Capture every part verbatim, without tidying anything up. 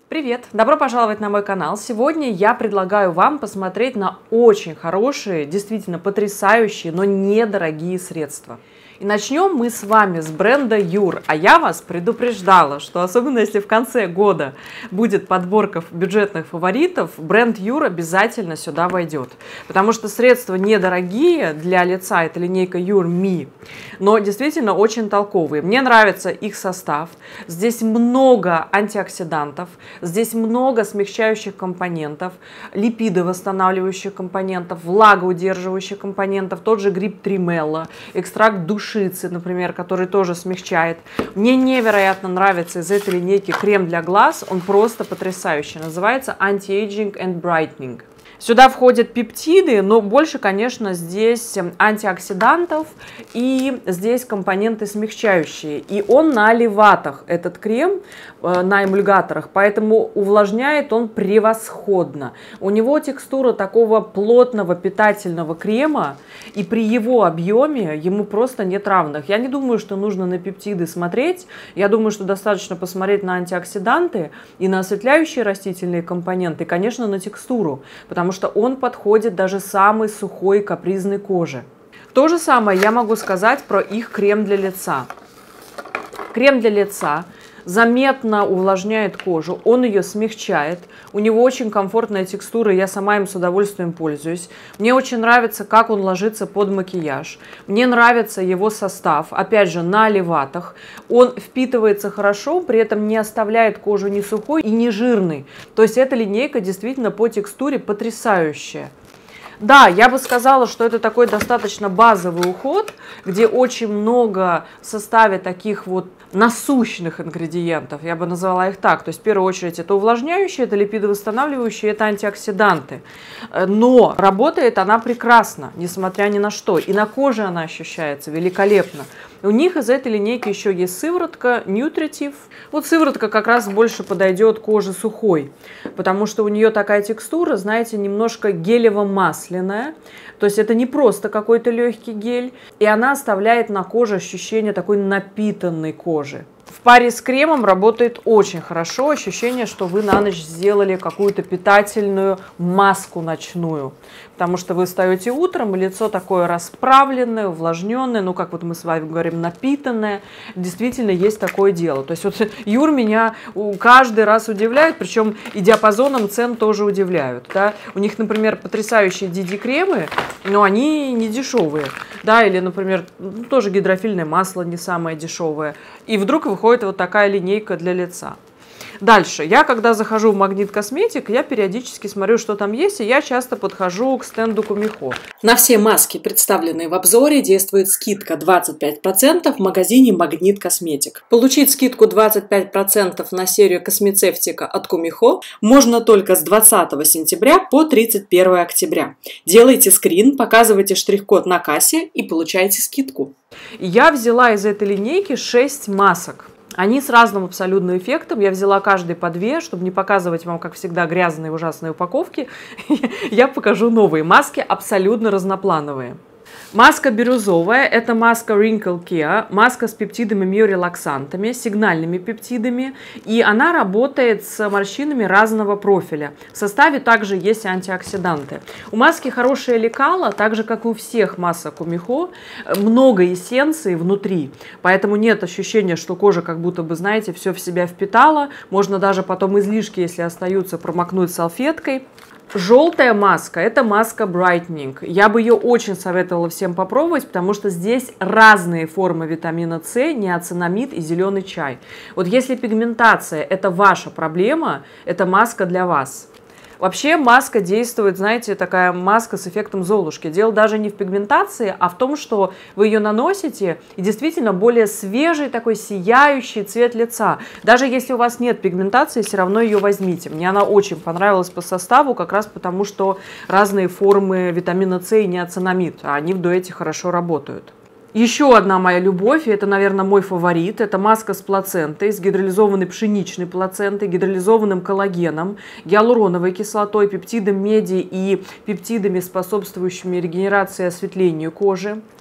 Привет! Добро пожаловать на мой канал. Сегодня я предлагаю вам посмотреть на очень хорошие, действительно потрясающие, но недорогие средства. И начнем мы с вами с бренда Юр. А я вас предупреждала, что особенно если в конце года будет подборка бюджетных фаворитов, бренд Юр обязательно сюда войдет. Потому что средства недорогие для лица, это линейка Юр Ми, но действительно очень толковые. Мне нравится их состав. Здесь много антиоксидантов, здесь много смягчающих компонентов, липидовосстанавливающих компонентов, влагоудерживающих компонентов, тот же гриб тримелла, экстракт души, например, который тоже смягчает. Мне невероятно нравится из этой линейки крем для глаз. Он просто потрясающий. Называется Anti-Aging and Brightening. Сюда входят пептиды, но больше, конечно, здесь антиоксидантов и здесь компоненты смягчающие. И он на оливатах, этот крем, на эмульгаторах, поэтому увлажняет он превосходно. У него текстура такого плотного питательного крема, и при его объеме ему просто нет равных. Я не думаю, что нужно на пептиды смотреть. Я думаю, что достаточно посмотреть на антиоксиданты и на осветляющие растительные компоненты, и, конечно, на текстуру, потому что он подходит даже самой сухой капризной коже. То же самое я могу сказать про их крем для лица. Крем для лица заметно увлажняет кожу, он ее смягчает, у него очень комфортная текстура, я сама им с удовольствием пользуюсь. Мне очень нравится, как он ложится под макияж, мне нравится его состав, опять же, на оливатах, он впитывается хорошо, при этом не оставляет кожу ни сухой и ни жирной, то есть эта линейка действительно по текстуре потрясающая. Да, я бы сказала, что это такой достаточно базовый уход, где очень много в составе таких вот насущных ингредиентов, я бы назвала их так. То есть в первую очередь это увлажняющие, это липидовосстанавливающие, это антиоксиданты. Но работает она прекрасно, несмотря ни на что. И на коже она ощущается великолепно. У них из этой линейки еще есть сыворотка Nutritive. Вот сыворотка как раз больше подойдет коже сухой, потому что у нее такая текстура, знаете, немножко гелево-масляная. То есть это не просто какой-то легкий гель, и она оставляет на коже ощущение такой напитанной кожи. В паре с кремом работает очень хорошо. Ощущение, что вы на ночь сделали какую-то питательную маску ночную. Потому что вы встаете утром, и лицо такое расправленное, увлажненное, ну, как вот мы с вами говорим, напитанное. Действительно есть такое дело. То есть вот Юр меня каждый раз удивляет, причем и диапазоном цен тоже удивляют. Да? У них, например, потрясающие ди ди-кремы, но они не дешевые. Да? Или, например, тоже гидрофильное масло не самое дешевое. И вдруг выходит вот такая линейка для лица. Дальше. Я, когда захожу в Магнит Косметик, я периодически смотрю, что там есть, и я часто подхожу к стенду Кумихо. На все маски, представленные в обзоре, действует скидка двадцать пять процентов в магазине Магнит Косметик. Получить скидку двадцать пять процентов на серию космецевтика от Кумихо можно только с двадцатого сентября по тридцать первое октября. Делайте скрин, показывайте штрих-код на кассе и получайте скидку. Я взяла из этой линейки шесть масок. Они с разным абсолютно эффектом. Я взяла каждый по две, чтобы не показывать вам, как всегда, грязные ужасные упаковки. Я покажу новые маски, абсолютно разноплановые. Маска бирюзовая, это маска Wrinkle Care, маска с пептидами миорелаксантами, сигнальными пептидами, и она работает с морщинами разного профиля. В составе также есть антиоксиданты. У маски хорошее лекало, так же, как и у всех масок Кумихо, много эссенций внутри, поэтому нет ощущения, что кожа как будто бы, знаете, все в себя впитала, можно даже потом излишки, если остаются, промокнуть салфеткой. Желтая маска – это маска Brightening. Я бы ее очень советовала всем попробовать, потому что здесь разные формы витамина С, неоцинамид и зеленый чай. Вот если пигментация – это ваша проблема, это маска для вас. Вообще маска действует, знаете, такая маска с эффектом Золушки. Дело даже не в пигментации, а в том, что вы ее наносите, и действительно более свежий такой сияющий цвет лица. Даже если у вас нет пигментации, все равно ее возьмите. Мне она очень понравилась по составу, как раз потому, что разные формы витамина С и неоцинамид, а они в дуэте хорошо работают. Еще одна моя любовь, и это, наверное, мой фаворит, это маска с плацентой, с гидролизованной пшеничной плацентой, гидролизованным коллагеном, гиалуроновой кислотой, пептидом меди и пептидами, способствующими регенерации и осветлению кожи.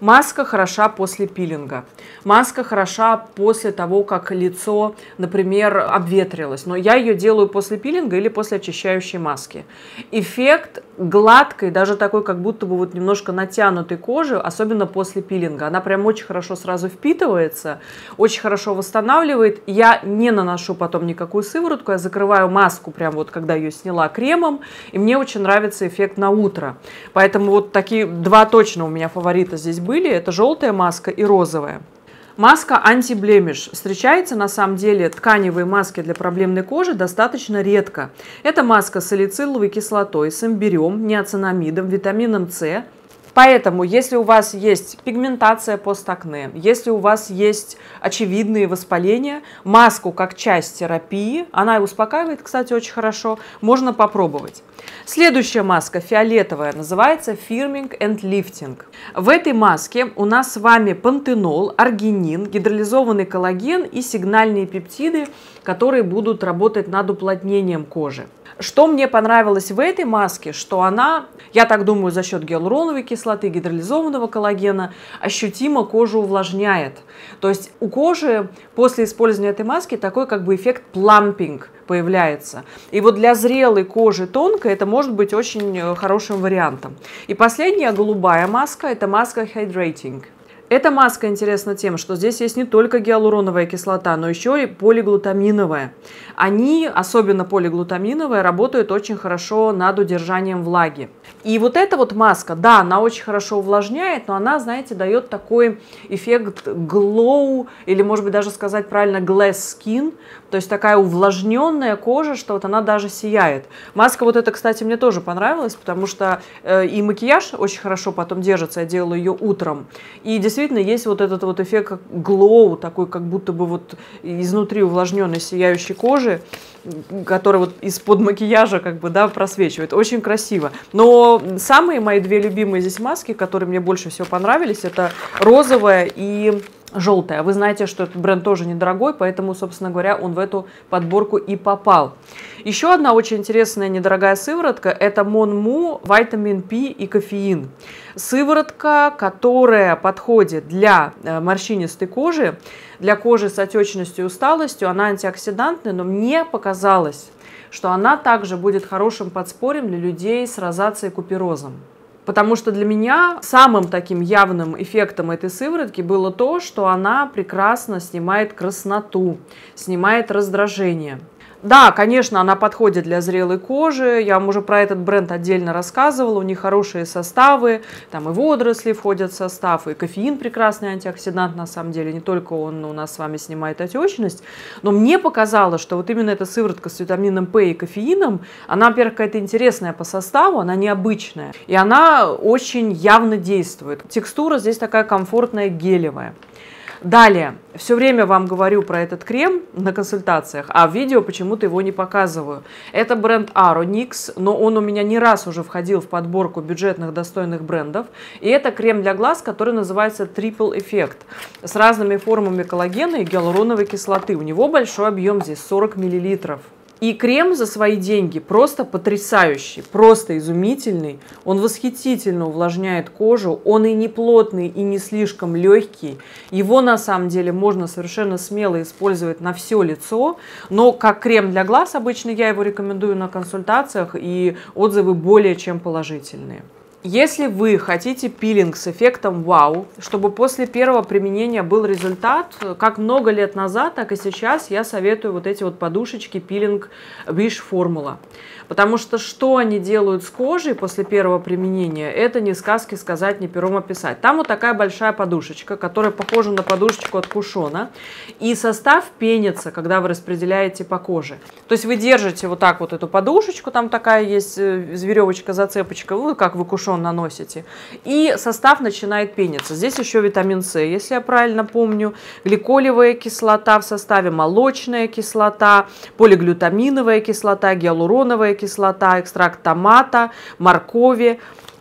Маска хороша после пилинга. Маска хороша после того, как лицо, например, обветрилось. Но я ее делаю после пилинга или после очищающей маски. Эффект гладкой, даже такой, как будто бы вот немножко натянутой кожи, особенно после пилинга. Она прям очень хорошо сразу впитывается, очень хорошо восстанавливает. Я не наношу потом никакую сыворотку, я закрываю маску прям вот, когда ее сняла, кремом. И мне очень нравится эффект на утро. Поэтому вот такие два точно у меня фаворита здесь были. Были, это желтая маска и розовая. Маска анти-блемиш. Встречается на самом деле тканевые маски для проблемной кожи достаточно редко. Это маска с салициловой кислотой, с имбирем, ниацинамидом, витамином С. Поэтому, если у вас есть пигментация постакне, если у вас есть очевидные воспаления, маску как часть терапии, она и успокаивает, кстати, очень хорошо, можно попробовать. Следующая маска фиолетовая называется Firming and Lifting. В этой маске у нас с вами пантенол, аргинин, гидролизованный коллаген и сигнальные пептиды, которые будут работать над уплотнением кожи. Что мне понравилось в этой маске, что она, я так думаю, за счет гиалуроновой кислоты, гидролизованного коллагена, ощутимо кожу увлажняет. То есть у кожи после использования этой маски такой как бы эффект плампинг появляется. И вот для зрелой кожи тонкой это может быть очень хорошим вариантом. И последняя голубая маска, это маска Hydrating. Эта маска интересна тем, что здесь есть не только гиалуроновая кислота, но еще и полиглутаминовая. Они, особенно полиглутаминовая, работают очень хорошо над удержанием влаги. И вот эта вот маска, да, она очень хорошо увлажняет, но она, знаете, дает такой эффект glow, или, может быть, даже сказать правильно, glass skin, то есть такая увлажненная кожа, что вот она даже сияет. Маска вот эта, кстати, мне тоже понравилась, потому что э, и макияж очень хорошо потом держится, я делала ее утром, и действительно есть вот этот вот эффект glow, такой как будто бы вот изнутри увлажненной сияющей кожи, который вот из-под макияжа как бы, да, просвечивает. Очень красиво. Но самые мои две любимые здесь маски, которые мне больше всего понравились, это розовая и желтая. Вы знаете, что этот бренд тоже недорогой, поэтому, собственно говоря, он в эту подборку и попал. Еще одна очень интересная недорогая сыворотка – это Монму, витамин P и кофеин. Сыворотка, которая подходит для морщинистой кожи, для кожи с отечностью и усталостью. Она антиоксидантная, но мне показалось, что она также будет хорошим подспорьем для людей с розацией и куперозом. Потому что для меня самым таким явным эффектом этой сыворотки было то, что она прекрасно снимает красноту, снимает раздражение. Да, конечно, она подходит для зрелой кожи, я вам уже про этот бренд отдельно рассказывала, у них хорошие составы, там и водоросли входят в состав, и кофеин прекрасный антиоксидант, на самом деле, не только он у нас с вами снимает отечность, но мне показалось, что вот именно эта сыворотка с витамином П и кофеином, она, во-первых, какая-то интересная по составу, она необычная, и она очень явно действует. Текстура здесь такая комфортная, гелевая. Далее, все время вам говорю про этот крем на консультациях, а в видео почему-то его не показываю. Это бренд Aronix, но он у меня не раз уже входил в подборку бюджетных достойных брендов. И это крем для глаз, который называется Triple Effect, с разными формами коллагена и гиалуроновой кислоты. У него большой объем здесь, сорок миллилитров. И крем за свои деньги просто потрясающий, просто изумительный. Он восхитительно увлажняет кожу, он и не плотный, и не слишком легкий. Его на самом деле можно совершенно смело использовать на все лицо, но как крем для глаз обычно я его рекомендую на консультациях, и отзывы более чем положительные. Если вы хотите пилинг с эффектом вау, чтобы после первого применения был результат, как много лет назад, так и сейчас я советую вот эти вот подушечки пилинг Wish Formula. Потому что что они делают с кожей после первого применения, это ни сказки сказать, ни пером описать. Там вот такая большая подушечка, которая похожа на подушечку от кушона. И состав пенится, когда вы распределяете по коже. То есть вы держите вот так вот эту подушечку, там такая есть веревочка-зацепочка, вы как вы кушон наносите. И состав начинает пениться. Здесь еще витамин С, если я правильно помню, гликолевая кислота в составе, молочная кислота, полиглютаминовая кислота, гиалуроновая кислота, экстракт томата, моркови.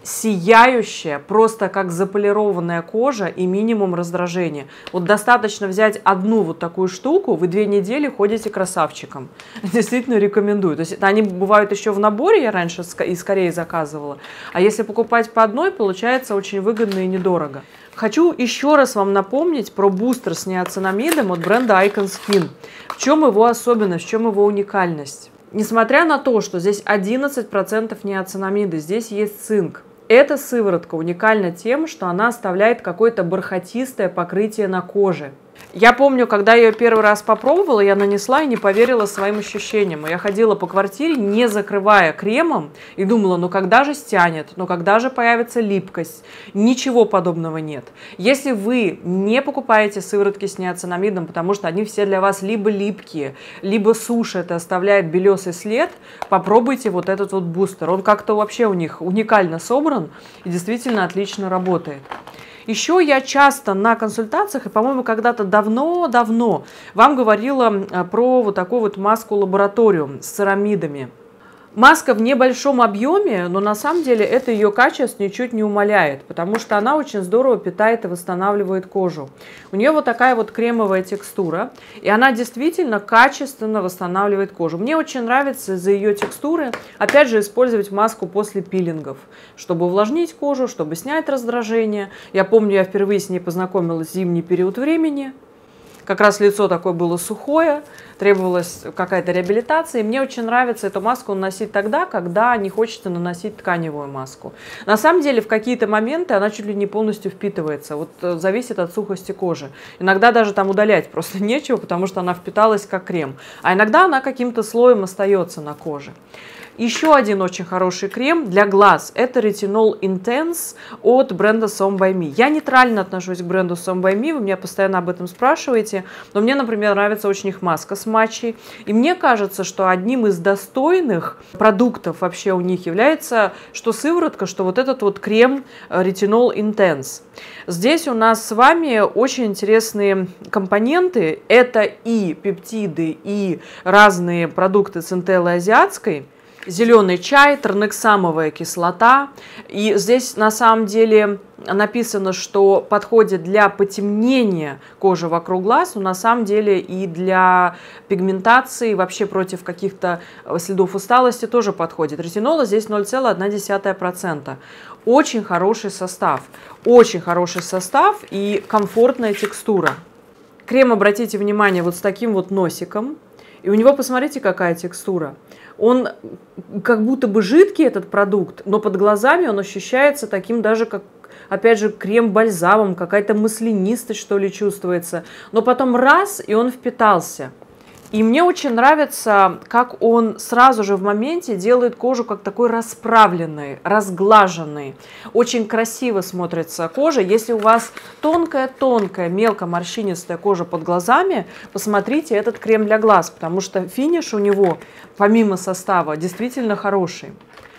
Сияющая, просто как заполированная кожа и минимум раздражения. Вот достаточно взять одну вот такую штуку, вы две недели ходите красавчиком. Действительно рекомендую. То есть они бывают еще в наборе, я раньше и скорее заказывала. А если покупать по одной, получается очень выгодно и недорого. Хочу еще раз вам напомнить про бустер с неоцинамидом от бренда Icon Skin. В чем его особенность, в чем его уникальность? Несмотря на то, что здесь одиннадцать процентов неоцинамида, здесь есть цинк. Эта сыворотка уникальна тем, что она оставляет какое-то бархатистое покрытие на коже. Я помню, когда я ее первый раз попробовала, я нанесла и не поверила своим ощущениям. Я ходила по квартире, не закрывая кремом, и думала, ну когда же стянет, ну когда же появится липкость. Ничего подобного нет. Если вы не покупаете сыворотки с неоцинамидом, потому что они все для вас либо липкие, либо сушат и оставляют белесый след, попробуйте вот этот вот бустер. Он как-то вообще у них уникально собран и действительно отлично работает. Еще я часто на консультациях, и, по-моему, когда-то давно-давно вам говорила про вот такую вот маску-лабораторию с церамидами. Маска в небольшом объеме, но на самом деле это ее качество ничуть не умаляет, потому что она очень здорово питает и восстанавливает кожу. У нее вот такая вот кремовая текстура, и она действительно качественно восстанавливает кожу. Мне очень нравится из-за ее текстуры, опять же, использовать маску после пилингов, чтобы увлажнить кожу, чтобы снять раздражение. Я помню, я впервые с ней познакомилась в зимний период времени. Как раз лицо такое было сухое, требовалась какая-то реабилитация. И мне очень нравится эту маску наносить тогда, когда не хочется наносить тканевую маску. На самом деле в какие-то моменты она чуть ли не полностью впитывается. Вот зависит от сухости кожи. Иногда даже там удалять просто нечего, потому что она впиталась как крем. А иногда она каким-то слоем остается на коже. Еще один очень хороший крем для глаз – это Retinol Intense от бренда Som by Me. Я нейтрально отношусь к бренду Som by Me, вы меня постоянно об этом спрашиваете, но мне, например, нравится очень их маска с матчей. И мне кажется, что одним из достойных продуктов вообще у них является что сыворотка, что вот этот вот крем Retinol Intense. Здесь у нас с вами очень интересные компоненты. Это и пептиды, и разные продукты центеллы азиатской. Зеленый чай, транексамовая кислота. И здесь на самом деле написано, что подходит для потемнения кожи вокруг глаз, но на самом деле и для пигментации, вообще против каких-то следов усталости тоже подходит. Ретинола здесь ноль целых одна десятая процента. Очень хороший состав. Очень хороший состав и комфортная текстура. Крем, обратите внимание, вот с таким вот носиком. И у него, посмотрите, какая текстура. Он как будто бы жидкий, этот продукт, но под глазами он ощущается таким даже, как, опять же, крем-бальзамом, какая-то маслянистость, что ли, чувствуется. Но потом раз, и он впитался. И мне очень нравится, как он сразу же в моменте делает кожу как такой расправленной, разглаженной. Очень красиво смотрится кожа. Если у вас тонкая-тонкая, мелко-морщинистая кожа под глазами, посмотрите этот крем для глаз, потому что финиш у него, помимо состава, действительно хороший.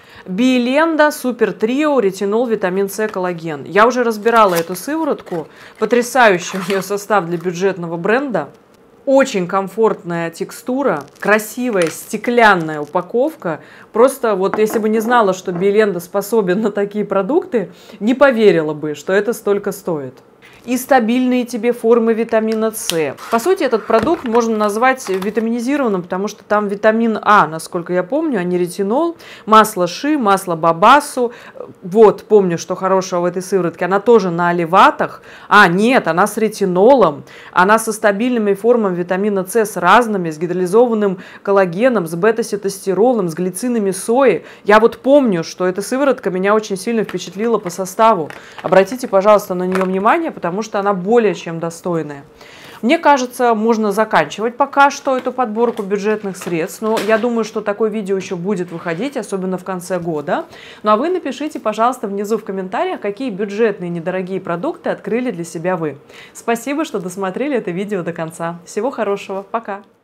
Биоленда Супер Трио Ретинол Витамин С Коллаген. Я уже разбирала эту сыворотку. Потрясающий у нее состав для бюджетного бренда. Очень комфортная текстура, красивая стеклянная упаковка. Просто вот если бы не знала, что Биоленда способен на такие продукты, не поверила бы, что это столько стоит. И стабильные тебе формы витамина С. По сути, этот продукт можно назвать витаминизированным, потому что там витамин А, насколько я помню, а не ретинол. Масло ши, масло бабасу. Вот, помню, что хорошего в этой сыворотке. Она тоже на оливатах. А, нет, она с ретинолом. Она со стабильными формами витамина С, с разными, с гидролизованным коллагеном, с бета-ситостеролом, с глицинами сои. Я вот помню, что эта сыворотка меня очень сильно впечатлила по составу. Обратите, пожалуйста, на нее внимание, потому потому что она более чем достойная. Мне кажется, можно заканчивать пока что эту подборку бюджетных средств, но я думаю, что такое видео еще будет выходить, особенно в конце года. Ну а вы напишите, пожалуйста, внизу в комментариях, какие бюджетные недорогие продукты открыли для себя вы. Спасибо, что досмотрели это видео до конца. Всего хорошего, пока!